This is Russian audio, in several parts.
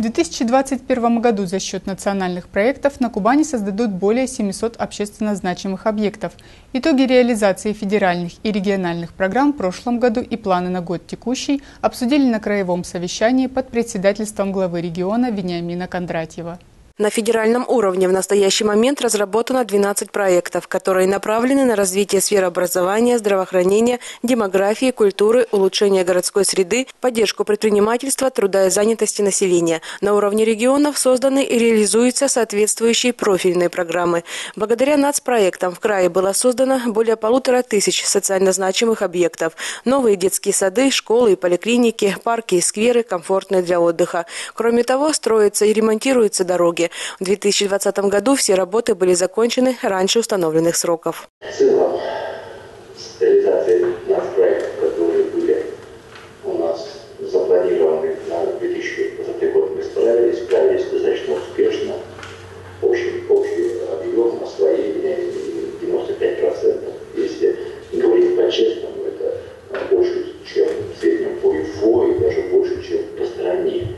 В 2021 году за счет национальных проектов на Кубани создадут более 700 общественно значимых объектов. Итоги реализации федеральных и региональных программ в прошлом году и планы на год текущий обсудили на краевом совещании под председательством главы региона Вениамина Кондратьева. На федеральном уровне в настоящий момент разработано 12 проектов, которые направлены на развитие сфер образования, здравоохранения, демографии, культуры, улучшения городской среды, поддержку предпринимательства, труда и занятости населения. На уровне регионов созданы и реализуются соответствующие профильные программы. Благодаря нацпроектам в крае было создано более 1500 социально значимых объектов. Новые детские сады, школы и поликлиники, парки и скверы, комфортные для отдыха. Кроме того, строятся и ремонтируются дороги. В 2020 году все работы были закончены раньше установленных сроков. В целом, с реализацией нацпроектов, которые были у нас запланированы на 2020 год, мы справились достаточно успешно. Общий объем освоения 95%. Если говорить по-честному, это больше, чем в среднем по ИФО и даже больше, чем по стране.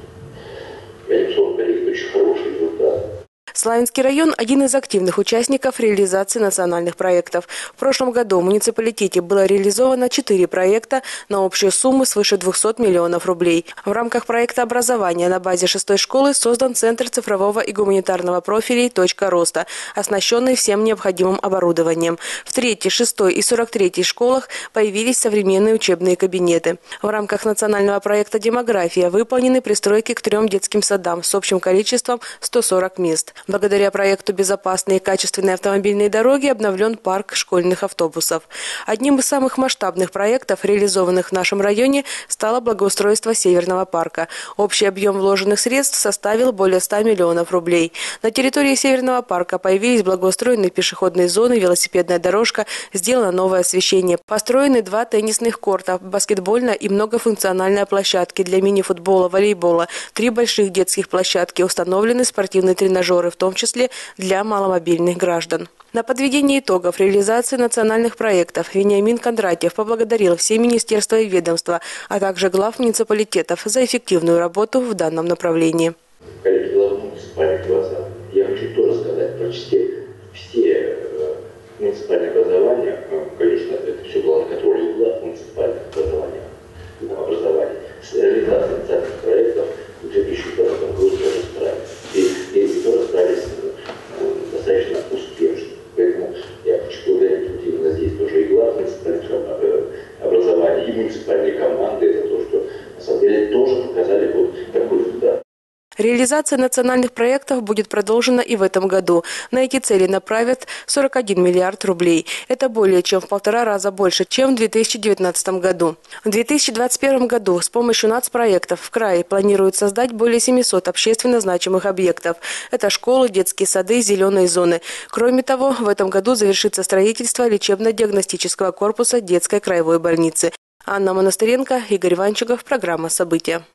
Очень хороший результат. Славянский район – один из активных участников реализации национальных проектов. В прошлом году в муниципалитете было реализовано 4 проекта на общую сумму свыше 200 миллионов рублей. В рамках проекта образования на базе 6-й школы создан Центр цифрового и гуманитарного профилей «Точка роста», оснащенный всем необходимым оборудованием. В 3-й, 6-й и 43-й школах появились современные учебные кабинеты. В рамках национального проекта «Демография» выполнены пристройки к 3 детским садам с общим количеством 140 мест. Благодаря проекту «Безопасные и качественные автомобильные дороги» обновлен парк школьных автобусов. Одним из самых масштабных проектов, реализованных в нашем районе, стало благоустройство Северного парка. Общий объем вложенных средств составил более 100 миллионов рублей. На территории Северного парка появились благоустроенные пешеходные зоны, велосипедная дорожка, сделано новое освещение. Построены 2 теннисных корта, баскетбольная и многофункциональная площадки для мини-футбола, волейбола, 3 больших детских площадки, установлены спортивные тренажеры, в том числе для маломобильных граждан. На подведение итогов реализации национальных проектов Вениамин Кондратьев поблагодарил все министерства и ведомства, а также глав муниципалитетов за эффективную работу в данном направлении. Коллеги главы муниципальных базов, я хочу тоже сказать, почти все муниципальные образования, конечно, это все было на контроле глав муниципальных образований, с реализацией национальных проектов в 2020 году тоже справились. И тоже справились достаточно успешно. Поэтому я хочу благодарить именно здесь тоже и глав муниципальных образований, и муниципальные команды. Это то, что на самом деле тоже показали вот такой результат. Реализация национальных проектов будет продолжена и в этом году. На эти цели направят 41 миллиард рублей. Это более чем в 1,5 раза больше, чем в 2019 году. В 2021 году с помощью нацпроектов в крае планируют создать более 700 общественно значимых объектов. Это школы, детские сады, зеленые зоны. Кроме того, в этом году завершится строительство лечебно-диагностического корпуса детской краевой больницы. Анна Монастыренко, Игорь Ванчугов. Программа «События».